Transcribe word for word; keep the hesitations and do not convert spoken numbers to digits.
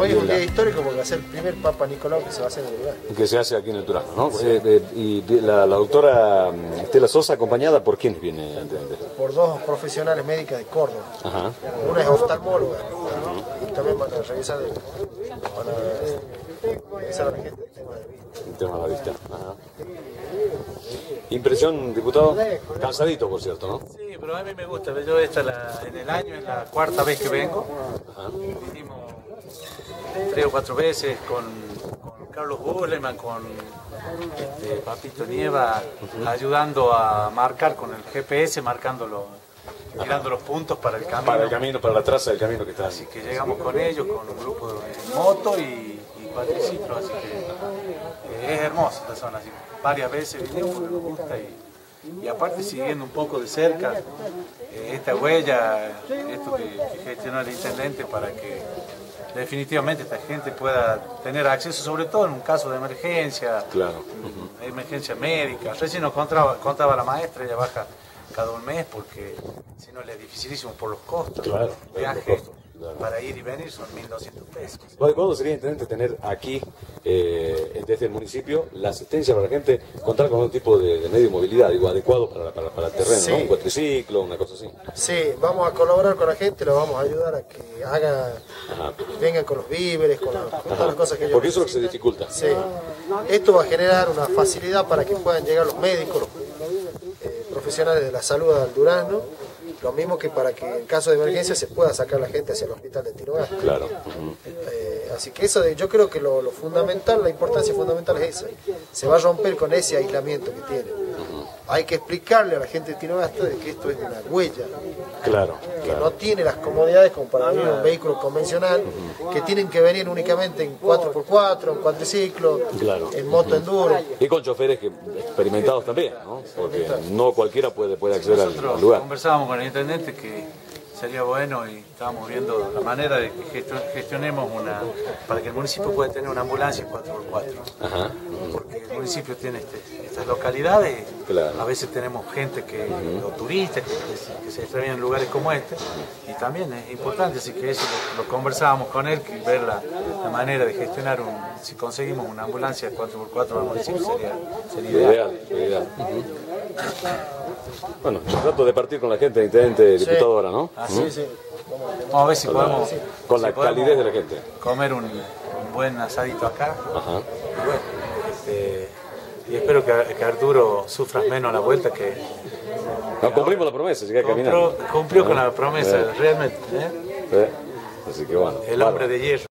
hoy es un día histórico porque va a ser el primer Papa Nicolau que se va a hacer en el lugar. Que se hace aquí en el Durazno, ¿no? Sí. Eh, eh, y la, la doctora Estela Sosa, acompañada por quiénes viene? Por dos profesionales médicas de Córdoba. Ajá. Una es oftalmóloga. Uh-huh. Y también van a revisar, el, van a revisar a la gente el tema de vista. El tema de la vista. Ajá. Impresión, diputado, cansadito, por cierto, ¿no? Sí, pero a mí me gusta. Yo esta la, en el año es la cuarta vez que vengo. Ajá. Vinimos tres o cuatro veces con, con Carlos Burleman, con este, Papito Nieva, uh-huh. ayudando a marcar con el G P S, marcándolo, tirando los puntos para el camino. Para el camino, para la traza del camino que está. Así que llegamos con ellos, con un grupo de moto y, y cuatriciclos, así que eh, es hermosa esta zona. Así, varias veces vinimos, me gusta y, y aparte siguiendo un poco de cerca eh, esta huella, esto que, que gestionó el intendente para que definitivamente esta gente pueda tener acceso, sobre todo en un caso de emergencia, claro. uh-huh. emergencia médica. Recién nos contaba, contaba la maestra, ella baja cada un mes porque si no le es dificilísimo por los costos. Claro, el viaje claro. para ir y venir son mil doscientos pesos. ¿Cuándo sería intendente tener aquí, eh, desde el municipio, la asistencia para la gente, contar con un tipo de, de medio de movilidad digo, adecuado para, para, para el terreno, sí. ¿no? Un cuatriciclo, una cosa así? Sí, vamos a colaborar con la gente, lo vamos a ayudar a que haga, vengan con los víveres, con, la, con todas las cosas que ellos porque eso es lo que se dificulta. Sí. Esto va a generar una facilidad para que puedan llegar los médicos, los eh, profesionales de la salud al Durazno, lo mismo que para que en caso de emergencia se pueda sacar la gente hacia el hospital de Tinogasta. Claro. Uh-huh. eh, así que eso de, yo creo que lo, lo fundamental, la importancia fundamental es esa. Se va a romper con ese aislamiento que tiene. Uh-huh. Hay que explicarle a la gente de Tinogasta de que esto es una huella. Claro, que claro. no tiene las comodidades como para venir un vehículo convencional, uh-huh. que tienen que venir únicamente en cuatro por cuatro, en cuatriciclo, claro. en moto uh-huh. enduro. Y con choferes que, experimentados también, ¿no? Porque no cualquiera puede, puede acceder Nosotros al lugar. Conversábamos con el intendente que sería bueno y estábamos viendo la manera de que gestionemos una, para que el municipio pueda tener una ambulancia cuatro por cuatro. Ajá. Porque el municipio tiene este, estas localidades, claro. a veces tenemos gente que, uh-huh. o turistas que, que se extravían en lugares como este, y también es importante, así que eso lo, lo conversábamos con él, que ver la, la manera de gestionar, un, si conseguimos una ambulancia cuatro por cuatro al municipio sería, sería ideal. ideal, ideal. Uh-huh. Bueno, trato de partir con la gente, intendente, sí. diputado ahora, ¿no? Ah, sí, sí. Vamos a ver si con podemos... La, con si la podemos calidez de la gente. Comer un, un buen asadito acá. Ajá. Y bueno, este, y espero que, que Arturo sufra menos a la vuelta que... No, cumplimos la promesa, sigue caminando. Cumplió con la promesa, ¿Eh? realmente. ¿eh? ¿Eh? Así que bueno. El hombre de hierro.